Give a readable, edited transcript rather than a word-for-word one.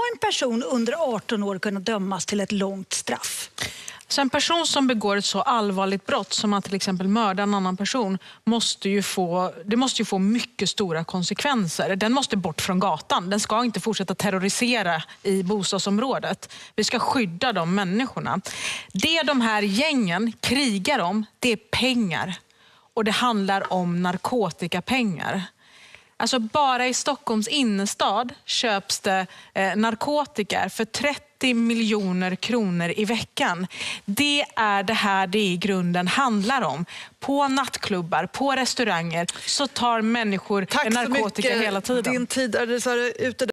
en person under 18 år kunna dömas till ett långt straff? Så en person som begår ett så allvarligt brott som att till exempel mörda en annan person måste ju få mycket stora konsekvenser. Den måste bort från gatan. Den ska inte fortsätta terrorisera i bostadsområdet. Vi ska skydda de människorna. Det de här gängen krigar om, det är pengar. Och det handlar om narkotikapengar. Alltså bara i Stockholms innerstad köps det narkotika för 30 miljoner kronor i veckan. Det är det här det i grunden handlar om. På nattklubbar, på restauranger så tar människor narkotika hela tiden. Din tid är ute.